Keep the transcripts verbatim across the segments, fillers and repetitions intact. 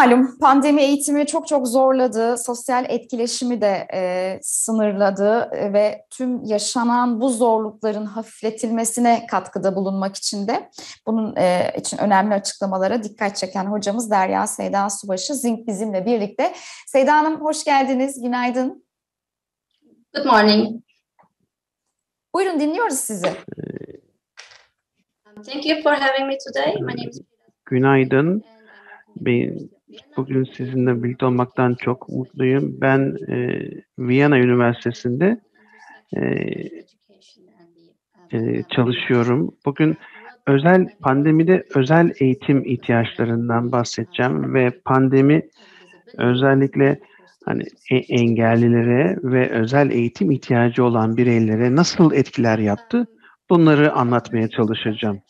Malum pandemi eğitimi çok çok zorladı, sosyal etkileşimi de e, sınırladı e, ve tüm yaşanan bu zorlukların hafifletilmesine katkıda bulunmak için de bunun e, için önemli açıklamalara dikkat çeken hocamız Derya Seyda Subaşı Zink bizimle birlikte. Seyda Hanım hoş geldiniz, günaydın. Good morning. Buyurun dinliyoruz sizi. Thank you for having me today. My name is Günaydın. Ben bugün sizinle birlikte olmaktan çok mutluyum. Ben e, Viyana Üniversitesi'nde e, e, çalışıyorum. Bugün özel pandemide özel eğitim ihtiyaçlarından bahsedeceğim ve pandemi özellikle hani e, engellilere ve özel eğitim ihtiyacı olan bireylere nasıl etkiler yaptı? Bunları anlatmaya çalışacağım.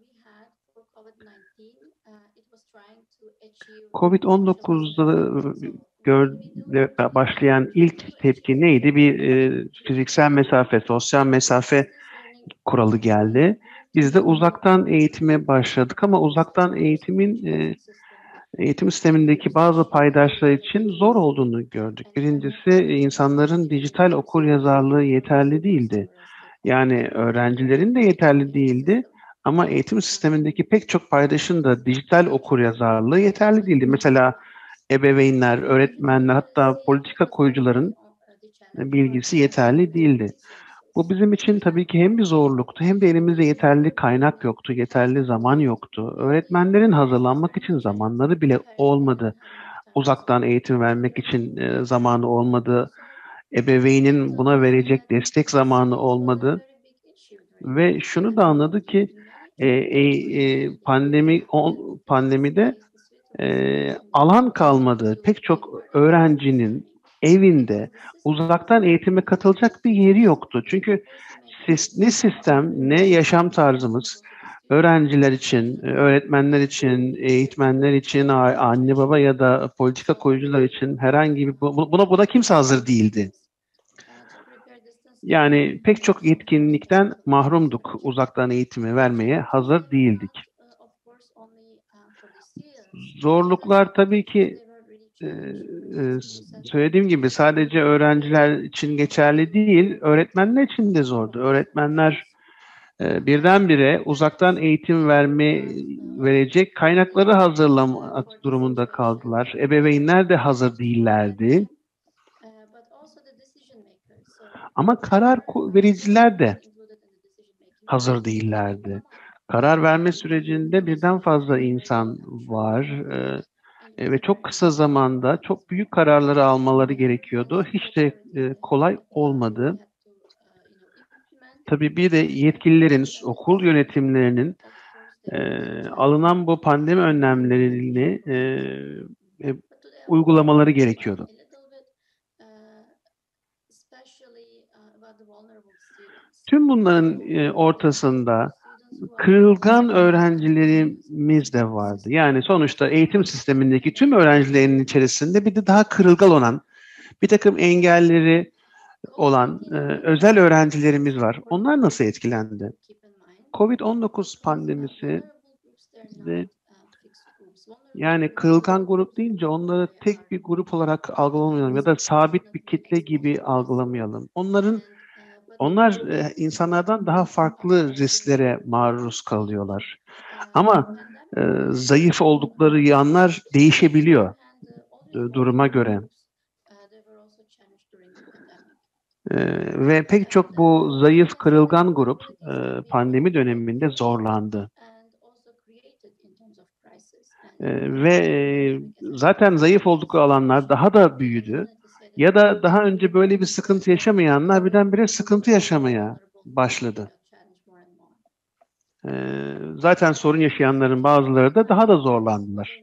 Covid on dokuzda başlayan ilk tepki neydi? Bir e, fiziksel mesafe, sosyal mesafe kuralı geldi. Biz de uzaktan eğitime başladık ama uzaktan eğitimin e, eğitim sistemindeki bazı paydaşlar için zor olduğunu gördük. Birincisi insanların dijital okuryazarlığı yeterli değildi. Yani öğrencilerin de yeterli değildi. Ama eğitim sistemindeki pek çok paydaşın da dijital okuryazarlığı yeterli değildi. Mesela ebeveynler, öğretmenler, hatta politika koyucuların bilgisi yeterli değildi. Bu bizim için tabii ki hem bir zorluktu hem de elimizde yeterli kaynak yoktu, yeterli zaman yoktu. Öğretmenlerin hazırlanmak için zamanları bile olmadı. Uzaktan eğitim vermek için zamanı olmadı. Ebeveynin buna verecek destek zamanı olmadı. Ve şunu da anladı ki e, e, pandemi on, pandemide e, alan kalmadı. Pek çok öğrencinin evinde uzaktan eğitime katılacak bir yeri yoktu. Çünkü ne sistem ne yaşam tarzımız öğrenciler için, öğretmenler için, eğitmenler için, anne baba ya da politika koyucular için herhangi bir buna buna kimse hazır değildi. Yani pek çok yetkinlikten mahrumduk. Uzaktan eğitimi vermeye hazır değildik. Zorluklar tabii ki e, e, söylediğim gibi sadece öğrenciler için geçerli değil, öğretmenler için de zordu. Öğretmenler e, birdenbire uzaktan eğitim verme verecek kaynakları hazırlamak durumunda kaldılar. Ebeveynler de hazır değillerdi. Ama karar vericiler de hazır değillerdi. Karar verme sürecinde birden fazla insan var e, ve çok kısa zamanda çok büyük kararları almaları gerekiyordu. Hiç de e, kolay olmadı. Tabii bir de yetkililerin, okul yönetimlerinin e, alınan bu pandemi önlemlerini e, e, uygulamaları gerekiyordu. Tüm bunların e, ortasında kırılgan öğrencilerimiz de vardı. Yani sonuçta eğitim sistemindeki tüm öğrencilerin içerisinde bir de daha kırılgan olan, bir takım engelleri olan e, özel öğrencilerimiz var. Onlar nasıl etkilendi? Covid on dokuz pandemisi de yani kırılgan grup deyince onları tek bir grup olarak algılamayalım ya da sabit bir kitle gibi algılamayalım. Onların Onlar e, insanlardan daha farklı risklere maruz kalıyorlar. Ama e, zayıf oldukları yanlar değişebiliyor e, duruma göre. E, ve pek çok bu zayıf kırılgan grup e, pandemi döneminde zorlandı. E, ve e, zaten zayıf oldukları alanlar daha da büyüdü. Ya da daha önce böyle bir sıkıntı yaşamayanlar birdenbire sıkıntı yaşamaya başladı. Ee, zaten sorun yaşayanların bazıları da daha da zorlandılar.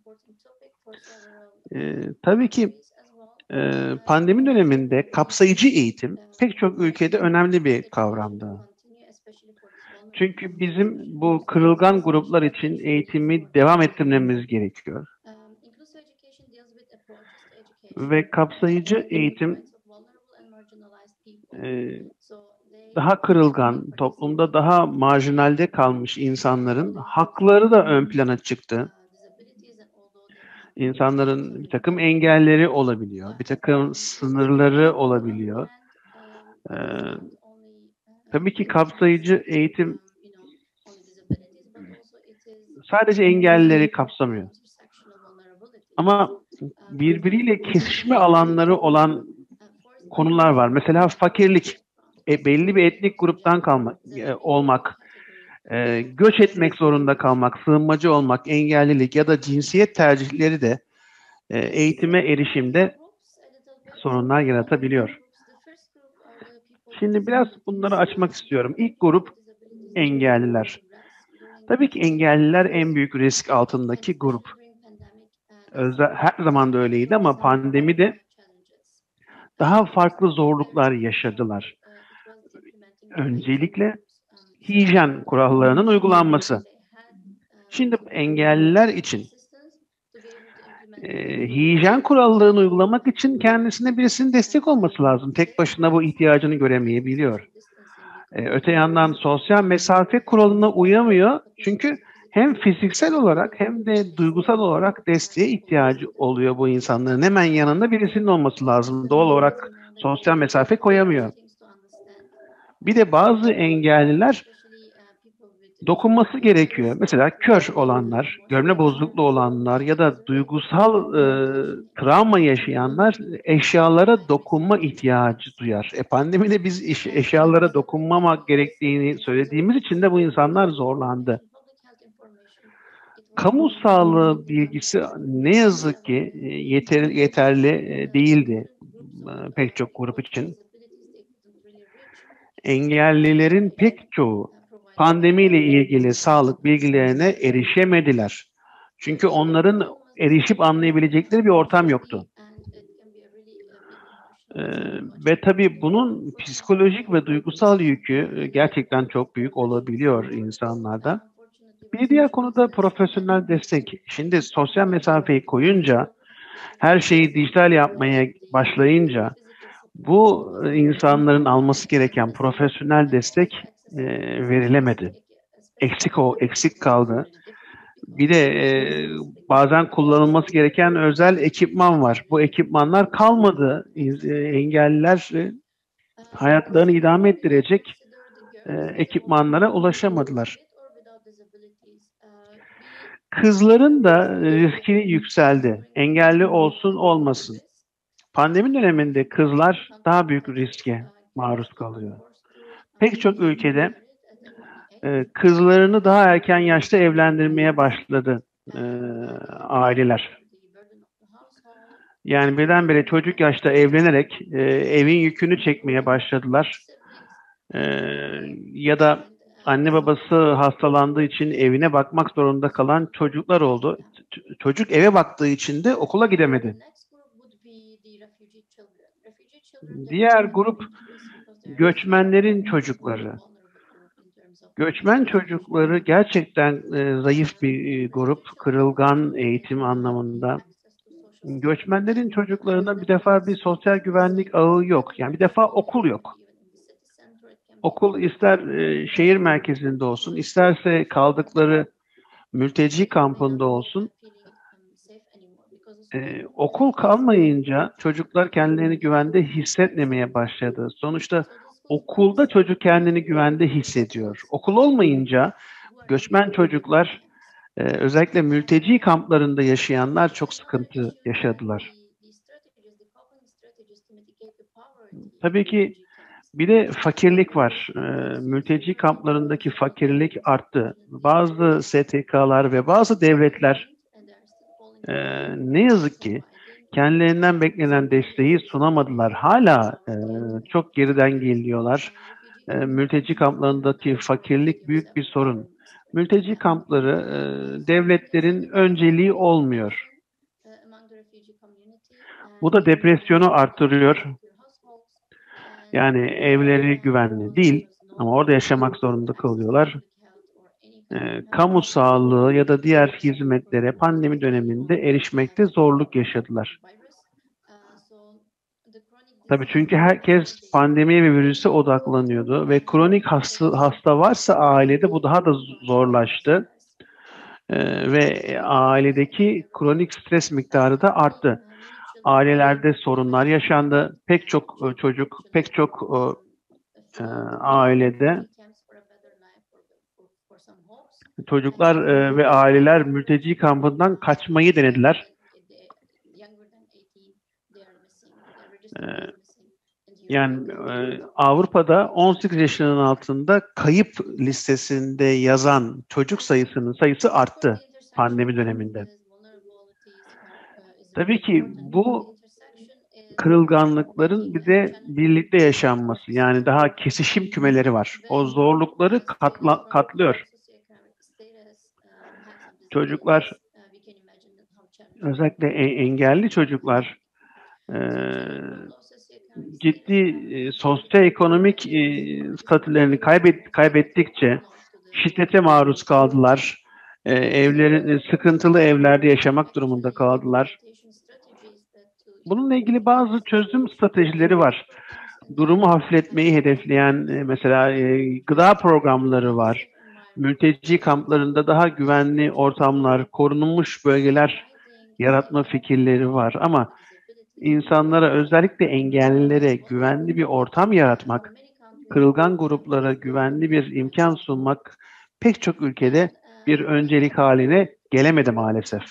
Ee, tabii ki e, pandemi döneminde kapsayıcı eğitim pek çok ülkede önemli bir kavramdı. Çünkü bizim bu kırılgan gruplar için eğitimi devam ettirmemiz gerekiyor. Ve kapsayıcı eğitim e, daha kırılgan, toplumda daha marjinalde kalmış insanların hakları da ön plana çıktı. İnsanların bir takım engelleri olabiliyor, bir takım sınırları olabiliyor. Ee, tabii ki kapsayıcı eğitim sadece engellileri kapsamıyor. Ama birbiriyle kesişme alanları olan konular var. Mesela fakirlik, e, belli bir etnik gruptan kalmak, e, olmak, e, göç etmek zorunda kalmak, sığınmacı olmak, engellilik ya da cinsiyet tercihleri de e, eğitime erişimde sorunlar yaratabiliyor. Şimdi biraz bunları açmak istiyorum. İlk grup engelliler. Tabii ki engelliler en büyük risk altındaki grup. Özel, her zaman da öyleydi ama pandemide daha farklı zorluklar yaşadılar. Öncelikle hijyen kurallarının uygulanması. Şimdi engelliler için e, hijyen kurallarını uygulamak için kendisine birisinin destek olması lazım. Tek başına bu ihtiyacını göremeyebiliyor. E, öte yandan sosyal mesafe kuralına uyamıyor. Çünkü hem fiziksel olarak hem de duygusal olarak desteğe ihtiyacı oluyor bu insanların. Hemen yanında birisinin olması lazım. Doğal olarak sosyal mesafe koyamıyor. Bir de bazı engelliler dokunması gerekiyor. Mesela kör olanlar, görme bozukluğu olanlar ya da duygusal e, travma yaşayanlar eşyalara dokunma ihtiyacı duyar. E, pandemide biz eş, eşyalara dokunmamak gerektiğini söylediğimiz için de bu insanlar zorlandı. Kamu sağlığı bilgisi ne yazık ki yeter, yeterli değildi e, pek çok grup için. Engellilerin pek çoğu pandemiyle ilgili sağlık bilgilerine erişemediler. Çünkü onların erişip anlayabilecekleri bir ortam yoktu. Ee, ve tabii bunun psikolojik ve duygusal yükü gerçekten çok büyük olabiliyor insanlarda. Bir diğer konu da profesyonel destek. Şimdi sosyal mesafeyi koyunca, her şeyi dijital yapmaya başlayınca, bu insanların alması gereken profesyonel destek e, verilemedi. Eksik o, eksik kaldı. Bir de e, bazen kullanılması gereken özel ekipman var. Bu ekipmanlar kalmadı. E, engelliler e, hayatlarını idame ettirecek e, ekipmanlara ulaşamadılar. Kızların da riski yükseldi. Engelli olsun olmasın. Pandemi döneminde kızlar daha büyük riske maruz kalıyor. Pek çok ülkede e, kızlarını daha erken yaşta evlendirmeye başladı e, aileler. Yani birdenbire çocuk yaşta evlenerek e, evin yükünü çekmeye başladılar. E, ya da anne babası hastalandığı için evine bakmak zorunda kalan çocuklar oldu. Ç- çocuk eve baktığı için de okula gidemedi. Diğer grup göçmenlerin çocukları. Göçmen çocukları gerçekten e, zayıf bir e, grup, kırılgan eğitim anlamında. Göçmenlerin çocuklarına bir defa bir sosyal güvenlik ağı yok. Yani bir defa okul yok. Okul ister e, şehir merkezinde olsun, isterse kaldıkları mülteci kampında olsun. E, okul kalmayınca çocuklar kendilerini güvende hissetmemeye başladı. Sonuçta okulda çocuk kendini güvende hissediyor. Okul olmayınca göçmen çocuklar, e, özellikle mülteci kamplarında yaşayanlar çok sıkıntı yaşadılar. Tabii ki bir de fakirlik var. E, mülteci kamplarındaki fakirlik arttı. Bazı S T K'lar ve bazı devletler e, ne yazık ki kendilerinden beklenen desteği sunamadılar. Hala e, çok geriden geliyorlar. E, mülteci kamplarındaki fakirlik büyük bir sorun. Mülteci kampları e, devletlerin önceliği olmuyor. Bu da depresyonu artırıyor. Yani evleri güvenli değil ama orada yaşamak zorunda kalıyorlar. E, kamu sağlığı ya da diğer hizmetlere pandemi döneminde erişmekte zorluk yaşadılar. Tabii çünkü herkes pandemiye ve virüse odaklanıyordu ve kronik hasta, hasta varsa ailede bu daha da zorlaştı. Ee, ve ailedeki kronik stres miktarı da arttı. Ailelerde sorunlar yaşandı. Pek çok e, çocuk, pek çok e, ailede çocuklar e, ve aileler mülteci kampından kaçmayı denediler. E, yani e, Avrupa'da on sekiz yaşının altında kayıp listesinde yazan çocuk sayısının sayısı arttı pandemi döneminde. Tabii ki bu kırılganlıkların bir de birlikte yaşanması, yani daha kesişim kümeleri var. O zorlukları katla, katlıyor. Çocuklar, özellikle e- engelli çocuklar e, ciddi e, sosyoekonomik e, statülerini kaybet, kaybettikçe şiddete maruz kaldılar. E, evlerin, sıkıntılı evlerde yaşamak durumunda kaldılar. Bununla ilgili bazı çözüm stratejileri var. Durumu hafifletmeyi hedefleyen e, mesela e, gıda programları var. Mülteci kamplarında daha güvenli ortamlar, korunmuş bölgeler yaratma fikirleri var. Ama insanlara, özellikle engellilere güvenli bir ortam yaratmak, kırılgan gruplara güvenli bir imkan sunmak pek çok ülkede bir öncelik haline gelemedi maalesef.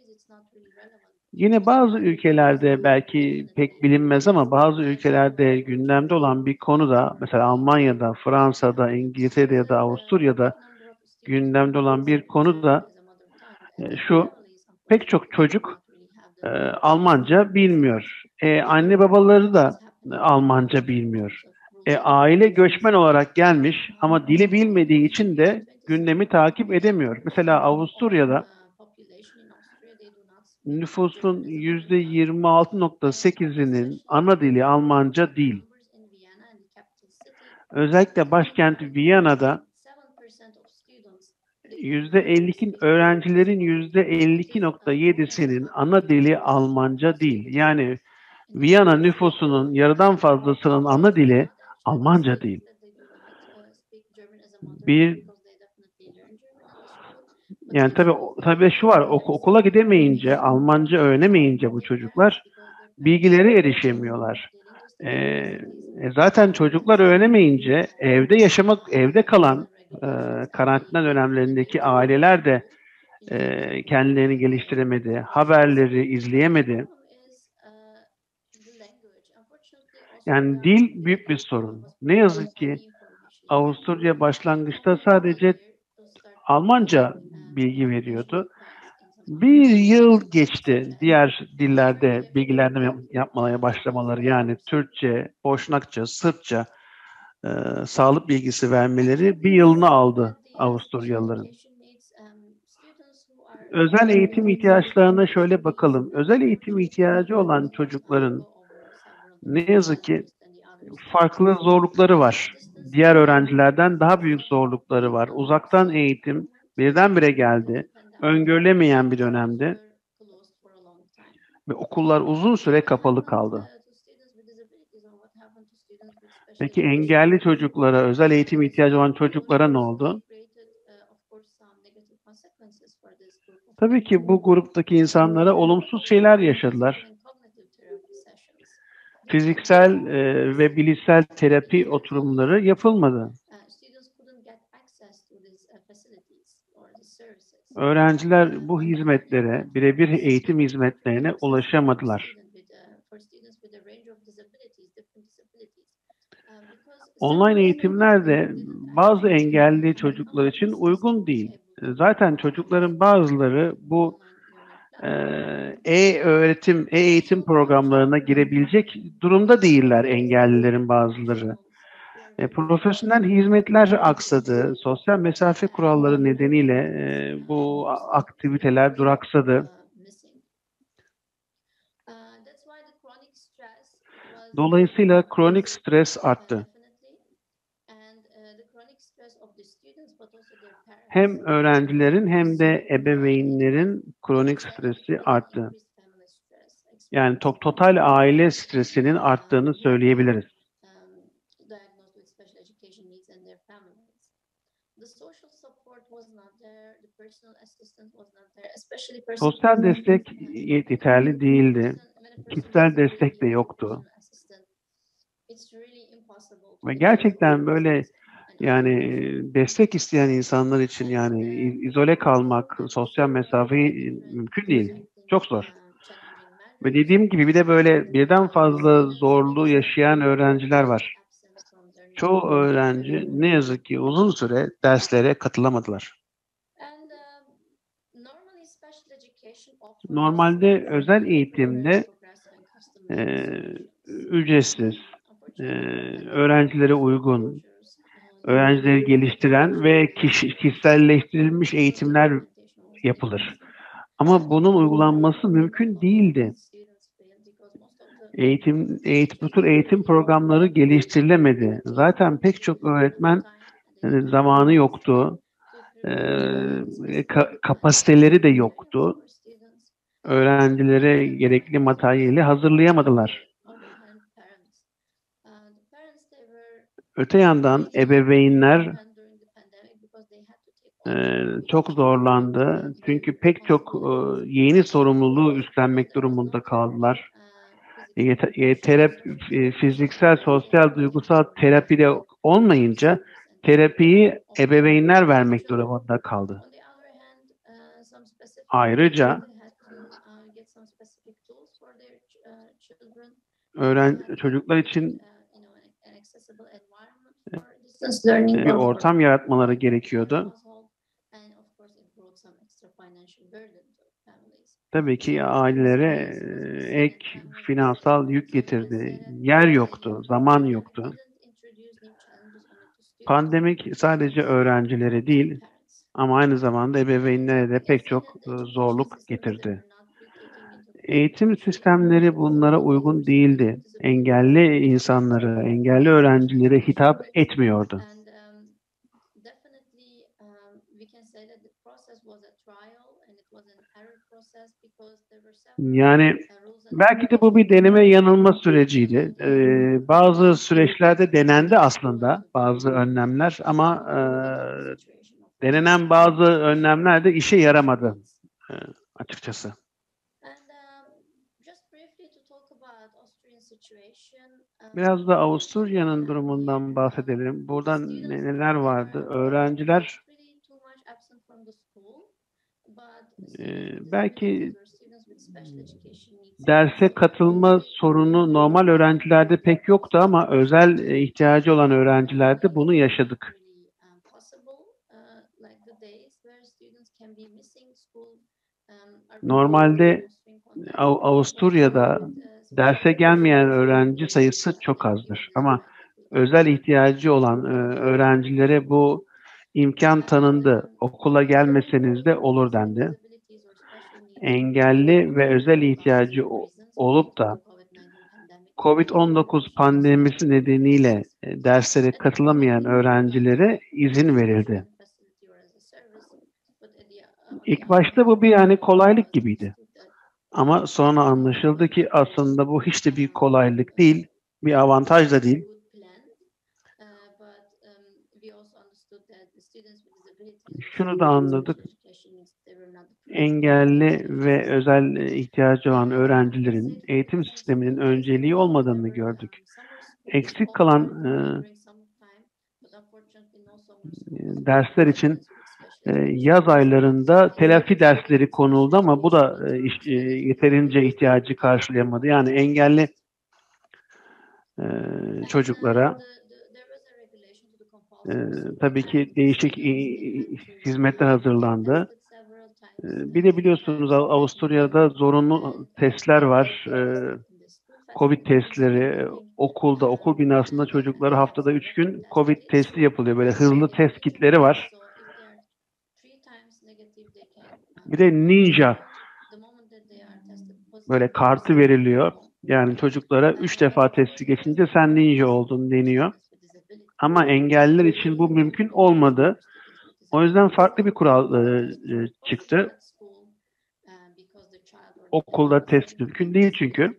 Yine bazı ülkelerde belki pek bilinmez ama bazı ülkelerde gündemde olan bir konu da, mesela Almanya'da, Fransa'da, İngiltere'de ya da Avusturya'da gündemde olan bir konu da e, şu: pek çok çocuk e, Almanca bilmiyor. E, anne babaları da e, Almanca bilmiyor. E, aile göçmen olarak gelmiş ama dili bilmediği için de gündemi takip edemiyor. Mesela Avusturya'da nüfusun yüzde yirmi altı nokta sekizinin ana dili Almanca değil. Özellikle başkent Viyana'da yüzde elli iki öğrencilerin yüzde elli iki nokta yedisinin ana dili Almanca değil. Yani Viyana nüfusunun yarıdan fazlasının ana dili Almanca değil. Bir yani tabii tabii şu var, ok- okula gidemeyince, Almanca öğrenemeyince bu çocuklar bilgilere erişemiyorlar. Ee, e, zaten çocuklar öğrenemeyince evde yaşamak, evde kalan e, karantina dönemlerindeki aileler de e, kendilerini geliştiremedi, haberleri izleyemedi. Yani dil büyük bir sorun. Ne yazık ki Avusturya başlangıçta sadece Almanca bilgi veriyordu. Bir yıl geçti diğer dillerde bilgilendirme yapmaya başlamaları, yani Türkçe, Boşnakça, Sırpça e, sağlık bilgisi vermeleri bir yılını aldı Avusturyalıların. Özel eğitim ihtiyaçlarına şöyle bakalım. Özel eğitim ihtiyacı olan çocukların ne yazık ki farklı zorlukları var. Diğer öğrencilerden daha büyük zorlukları var. Uzaktan eğitim birdenbire geldi. Öngörülemeyen bir dönemde ve okullar uzun süre kapalı kaldı. Peki engelli çocuklara, özel eğitim ihtiyacı olan çocuklara ne oldu? Tabii ki bu gruptaki insanlara olumsuz şeyler yaşadılar. Fiziksel e, ve bilişsel terapi oturumları yapılmadı. Öğrenciler bu hizmetlere, birebir eğitim hizmetlerine ulaşamadılar. Online eğitimler de bazı engelli çocuklar için uygun değil. Zaten çocukların bazıları bu e-öğretim, e-eğitim programlarına girebilecek durumda değiller, engellilerin bazıları. E, profesyonel hizmetler aksadı, sosyal mesafe kuralları nedeniyle e, bu aktiviteler duraksadı. Dolayısıyla kronik stres arttı. Hem öğrencilerin hem de ebeveynlerin kronik stresi arttı. Yani top, total aile stresinin arttığını söyleyebiliriz. Sosyal destek yeterli değildi. Kişisel destek de yoktu. Ve gerçekten böyle yani destek isteyen insanlar için yani izole kalmak, sosyal mesafeyi mümkün değil. Çok zor. Ve dediğim gibi bir de böyle birden fazla zorluğu yaşayan öğrenciler var. Çoğu öğrenci ne yazık ki uzun süre derslere katılamadılar. Normalde özel eğitimde e, ücretsiz, e, öğrencilere uygun, öğrencileri geliştiren ve kişi, kişiselleştirilmiş eğitimler yapılır. Ama bunun uygulanması mümkün değildi. Eğitim, eğitim, bu tür eğitim programları geliştirilemedi. Zaten pek çok öğretmen e, zamanı yoktu, e, ka- kapasiteleri de yoktu. Öğrencilere gerekli materyali hazırlayamadılar. Öte yandan ebeveynler e, çok zorlandı. Çünkü pek çok e, yeni sorumluluğu üstlenmek durumunda kaldılar. E, e, terapi, e, fiziksel, sosyal, duygusal terapi de olmayınca terapiyi ebeveynler vermek durumunda kaldı. Ayrıca öğren çocuklar için bir ortam yaratmaları gerekiyordu. Tabii ki ailelere e, ek finansal yük getirdi. Yer yoktu, zaman yoktu. Pandemik sadece öğrencilere değil ama aynı zamanda ebeveynlere de pek çok e, zorluk getirdi. Eğitim sistemleri bunlara uygun değildi. Engelli insanları, engelli öğrencilere hitap etmiyordu. Yani belki de bu bir deneme yanılma süreciydi. Ee, bazı süreçlerde denendi aslında bazı önlemler ama e, denenen bazı önlemler de işe yaramadı e, açıkçası. Biraz da Avusturya'nın durumundan bahsedelim. Burada ne- neler vardı? Öğrenciler e, belki derse katılma sorunu normal öğrencilerde pek yoktu ama özel e, ihtiyacı olan öğrencilerde bunu yaşadık. Normalde Av- Avusturya'da derse gelmeyen öğrenci sayısı çok azdır. Ama özel ihtiyacı olan e, öğrencilere bu imkan tanındı. Okula gelmeseniz de olur dendi. Engelli ve özel ihtiyacı o- olup da kovid on dokuz pandemisi nedeniyle e, derslere katılamayan öğrencilere izin verildi. İlk başta bu bir yani kolaylık gibiydi. Ama sonra anlaşıldı ki aslında bu hiç de bir kolaylık değil, bir avantaj da değil. Şunu da anladık, engelli ve özel ihtiyacı olan öğrencilerin eğitim sisteminin önceliği olmadığını gördük. Eksik kalan e, dersler için e, yaz aylarında telafi dersleri konuldu ama bu da e, iş- e, yeterince ihtiyacı karşılayamadı. Yani engelli e, çocuklara e, tabii ki değişik e, hizmetler hazırlandı. E, bir de biliyorsunuz Av- Avusturya'da zorunlu testler var. E, Covid testleri okulda, okul binasında çocuklara haftada üç gün Covid testi yapılıyor. Böyle hızlı test kitleri var. Bir de Ninja böyle kartı veriliyor. Yani çocuklara üç defa testi geçince sen ninja oldun deniyor. Ama engelliler için bu mümkün olmadı. O yüzden farklı bir kural e, e, çıktı. Okulda test mümkün değil çünkü.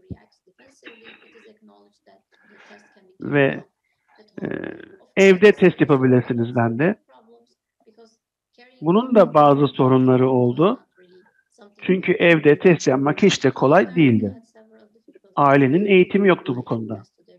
Ve e, evde test yapabilirsiniz dendi. Bunun da bazı sorunları oldu. Çünkü evde test yapmak hiç de kolay değildi. Ailenin eğitimi yoktu bu konuda.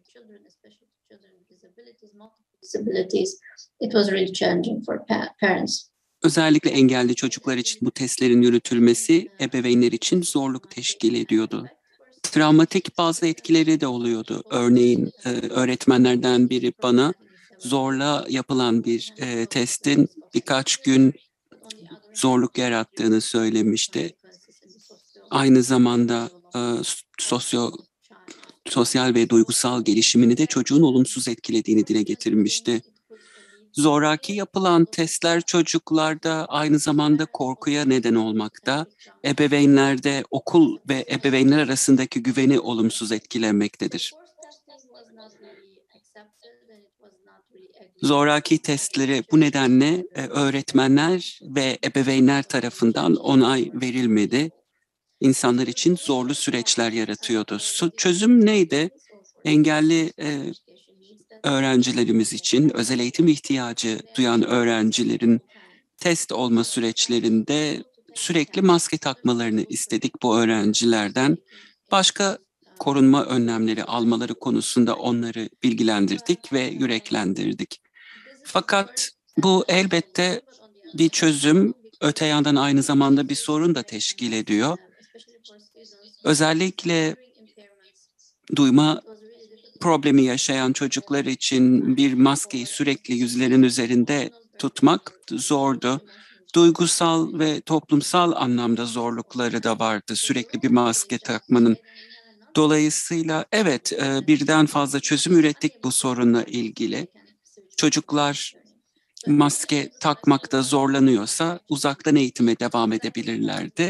It was really challenging for parents. Özellikle engelli çocuklar için bu testlerin yürütülmesi ebeveynler için zorluk teşkil ediyordu. Travmatik bazı etkileri de oluyordu. Örneğin e, öğretmenlerden biri bana zorla yapılan bir e, testin birkaç gün zorluk yarattığını söylemişti. Aynı zamanda e, sosyo, sosyal ve duygusal gelişimini de çocuğun olumsuz etkilediğini dile getirmişti. Zoraki yapılan testler çocuklarda aynı zamanda korkuya neden olmakta, ebeveynlerde okul ve ebeveynler arasındaki güveni olumsuz etkilemektedir. Zoraki testleri bu nedenle öğretmenler ve ebeveynler tarafından onay verilmedi. İnsanlar için zorlu süreçler yaratıyordu. Çözüm neydi? Engelli e, öğrencilerimiz için özel eğitim ihtiyacı duyan öğrencilerin test olma süreçlerinde sürekli maske takmalarını istedik bu öğrencilerden. Başka korunma önlemleri almaları konusunda onları bilgilendirdik ve yüreklendirdik. Fakat bu elbette bir çözüm, öte yandan aynı zamanda bir sorun da teşkil ediyor. Özellikle duyma problemi yaşayan çocuklar için bir maskeyi sürekli yüzlerin üzerinde tutmak zordu. Duygusal ve toplumsal anlamda zorlukları da vardı sürekli bir maske takmanın. Dolayısıyla evet, birden fazla çözüm ürettik bu sorunla ilgili. Çocuklar maske takmakta zorlanıyorsa uzaktan eğitime devam edebilirlerdi.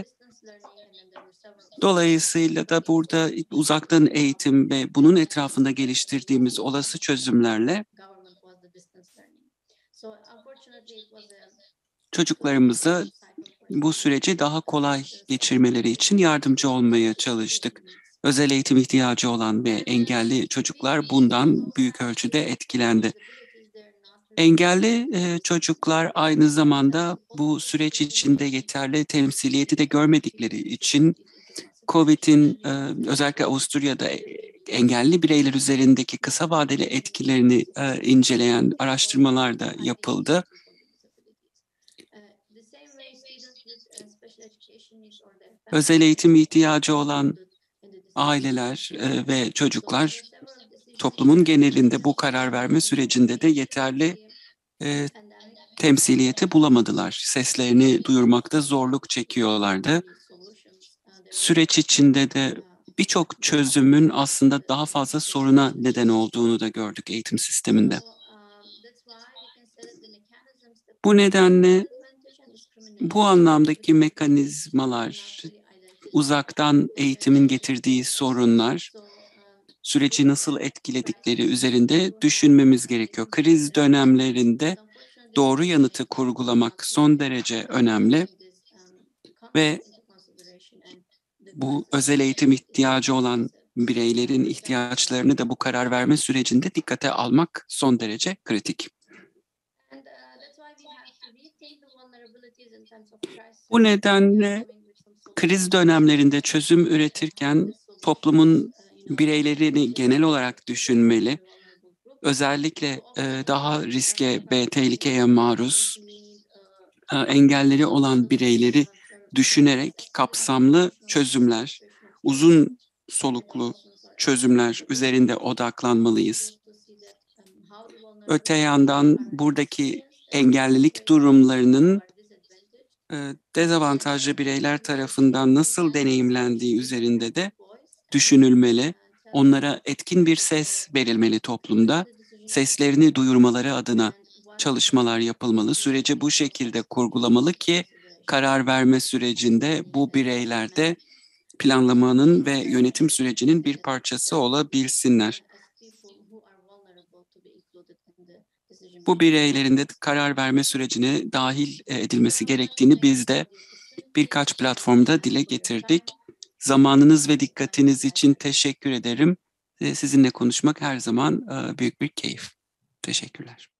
Dolayısıyla da burada uzaktan eğitim ve bunun etrafında geliştirdiğimiz olası çözümlerle çocuklarımıza bu süreci daha kolay geçirmeleri için yardımcı olmaya çalıştık. Özel eğitim ihtiyacı olan ve engelli çocuklar bundan büyük ölçüde etkilendi. Engelli e, çocuklar aynı zamanda bu süreç içinde yeterli temsiliyeti de görmedikleri için COVID'in e, özellikle Avusturya'da engelli bireyler üzerindeki kısa vadeli etkilerini e, inceleyen araştırmalar da yapıldı. Özel eğitim ihtiyacı olan aileler e, ve çocuklar toplumun genelinde bu karar verme sürecinde de yeterli e, temsiliyeti bulamadılar. Seslerini duyurmakta zorluk çekiyorlardı. Süreç içinde de birçok çözümün aslında daha fazla soruna neden olduğunu da gördük eğitim sisteminde. Bu nedenle bu anlamdaki mekanizmalar, uzaktan eğitimin getirdiği sorunlar, süreci nasıl etkiledikleri üzerinde düşünmemiz gerekiyor. Kriz dönemlerinde doğru yanıtı kurgulamak son derece önemli ve bu özel eğitim ihtiyacı olan bireylerin ihtiyaçlarını da bu karar verme sürecinde dikkate almak son derece kritik. Bu nedenle kriz dönemlerinde çözüm üretirken toplumun bireylerini genel olarak düşünmeli. Özellikle e, daha riske ve tehlikeye maruz e, engelleri olan bireyleri düşünerek kapsamlı çözümler, uzun soluklu çözümler üzerinde odaklanmalıyız. Öte yandan buradaki engellilik durumlarının e, dezavantajlı bireyler tarafından nasıl deneyimlendiği üzerinde de düşünülmeli. Onlara etkin bir ses verilmeli toplumda. Seslerini duyurmaları adına çalışmalar yapılmalı. Süreci bu şekilde kurgulamalı ki karar verme sürecinde bu bireyler de planlamanın ve yönetim sürecinin bir parçası olabilsinler. Bu bireylerin de karar verme sürecine dahil edilmesi gerektiğini biz de birkaç platformda dile getirdik. Zamanınız ve dikkatiniz için teşekkür ederim. Sizinle konuşmak her zaman büyük bir keyif. Teşekkürler.